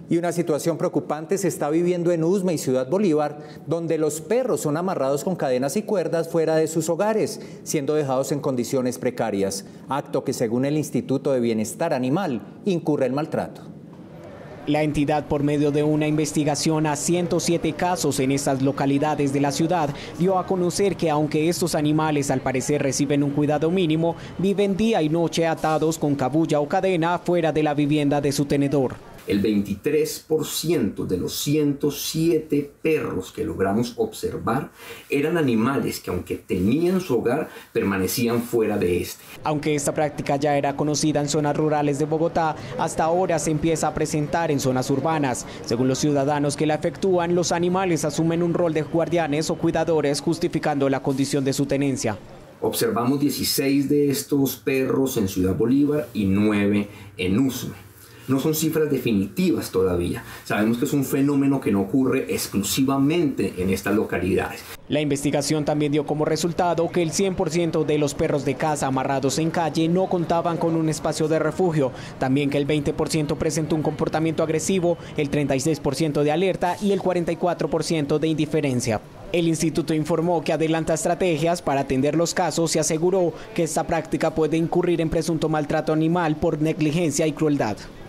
Y una situación preocupante se está viviendo en Usme y Ciudad Bolívar, donde los perros son amarrados con cadenas y cuerdas fuera de sus hogares, siendo dejados en condiciones precarias, acto que según el Instituto de Bienestar Animal incurre en maltrato. La entidad, por medio de una investigación a 107 casos en estas localidades de la ciudad, dio a conocer que aunque estos animales al parecer reciben un cuidado mínimo, viven día y noche atados con cabuya o cadena fuera de la vivienda de su tenedor. El 23% de los 107 perros que logramos observar eran animales que, aunque tenían su hogar, permanecían fuera de este. Aunque esta práctica ya era conocida en zonas rurales de Bogotá, hasta ahora se empieza a presentar en zonas urbanas. Según los ciudadanos que la efectúan, los animales asumen un rol de guardianes o cuidadores, justificando la condición de su tenencia. Observamos 16 de estos perros en Ciudad Bolívar y 9 en Usme. No son cifras definitivas todavía. Sabemos que es un fenómeno que no ocurre exclusivamente en estas localidades. La investigación también dio como resultado que el 100% de los perros de casa amarrados en calle no contaban con un espacio de refugio. También que el 20% presentó un comportamiento agresivo, el 36% de alerta y el 44% de indiferencia. El instituto informó que adelanta estrategias para atender los casos y aseguró que esta práctica puede incurrir en presunto maltrato animal por negligencia y crueldad.